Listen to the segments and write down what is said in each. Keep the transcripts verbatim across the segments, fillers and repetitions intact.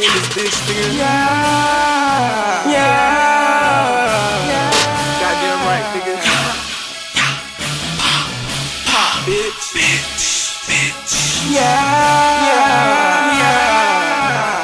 in this bitch, nigga. Yeah, yeah, yeah. Goddamn right, nigga. Pop, bitch, bitch, bitch. Yeah, yeah, yeah.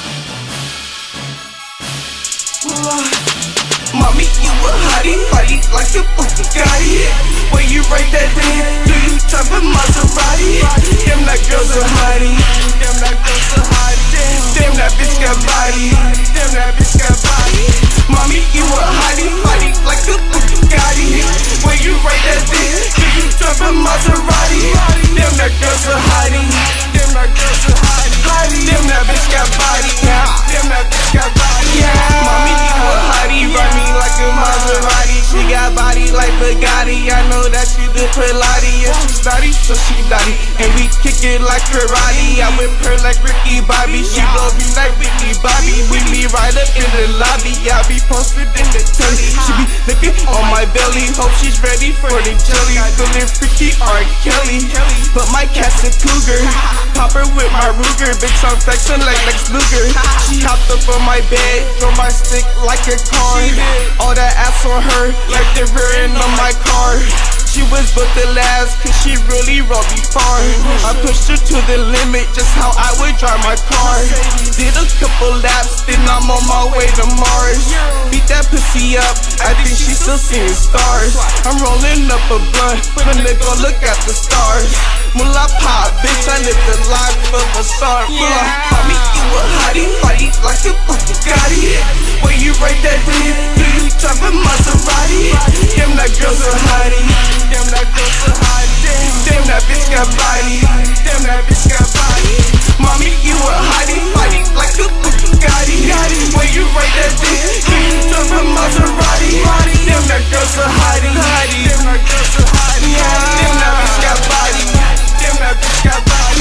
Mommy, you a hottie, body like a Bugatti. When you write that thing, do you drive a Maserati? Damn, that girl's a hottie. Damn, that girl's a hottie. Damn, that bitch got body. Damn, that bitch got body. Mommy, you a hottie, body like a Bugatti. When you write that thing, do you drive a Maserati? Damn, that girl's a hottie. Damn, that girl's a hottie. Damn, that bitch got body. Damn, that bitch got body. Mommy, you a hottie, ride me like a Maserati. She got body like Bugatti. I know that she do Pilates. Yeah, she starty, so she naughty. And we kick it like karate. I whip her like Ricky Bobby. She blow me like Ricky Bobby. We be right up in the lobby. I be posted in the telly. She be looking on my belly. Hope she's ready for the jelly. Feeling freaky R. Kelly. But my cat's a cougar. Pop her with my Ruger. Bitch, I'm flexing like Lex Luger. She hopped up on my bed. Throw my stick like a car. All that ass on her like the rear end on my car. She was built to last, cause she really rode me far. I pushed her to the limit, just how I would drive my car. Did a couple laps, then I'm on my way to Mars. Beat that pussy up, I think she's still seeing stars. I'm rolling up a blunt, when they go look at the stars. Mullah pop, bitch, I live the life of a star. Mullah, mommy, you a hottie, body like a Bugatti. When you write that thing, do you drive a Maserati? Damn, that girl's a hottie. Damn, that girl's a hottie. Damn, that bitch got body. Damn, that bitch got body. Mommy, you a hottie, body like a Bugatti. When you write that thing, do you drive a Maserati? Damn, that girl's a hottie. Damn, that girl's a hottie. Damn, that bitch got body. Damn, that bitch got body.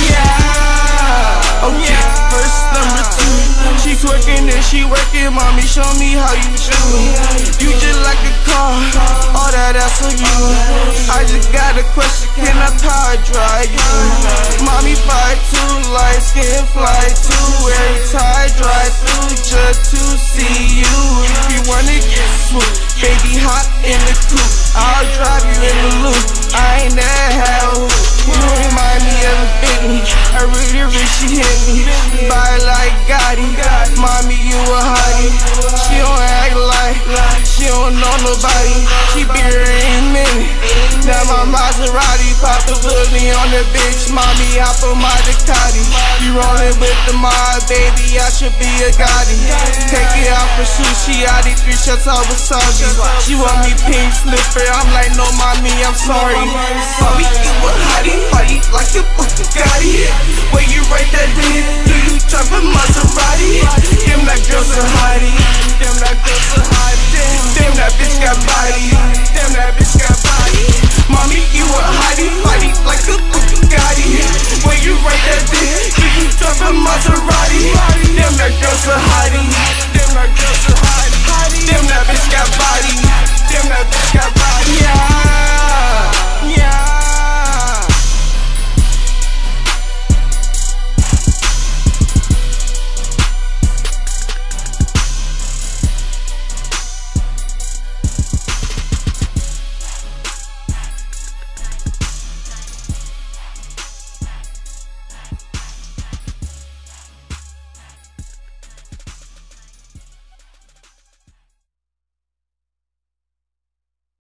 Yeah. Okay, verse number two. She twerking and she working, mommy, show me how you do. You just like a car, all that ass on you. I just got a question, can I power drive you? Mommy five two, light skin fly too. Every time I drive through just to see you. If you wanna get swoop, baby hot in the coupe, I'll drive you in the loop. I ain't never had a hoop. You remind me of a Bentley. I really wish she hit me. Buy like Gotti. Mommy, you a hottie. She don't act like she don't know nobody. She be here in a minute. Now my Maserati pop the hoodie on the bitch. Mommy, hop on my Ducati. You rollin' with the mob, baby, I should be a Gotti. Take it out for sushi, I need three shots of wasabi. She want me pink slipper, I'm like, no mommy, I'm sorry. Mommy, you a hottie, body like a Bugatti. When you write that thing, do you drive a Maserati? Damn, that girl's a hottie. Damn, that girl's a hottie. Damn, that bitch got body.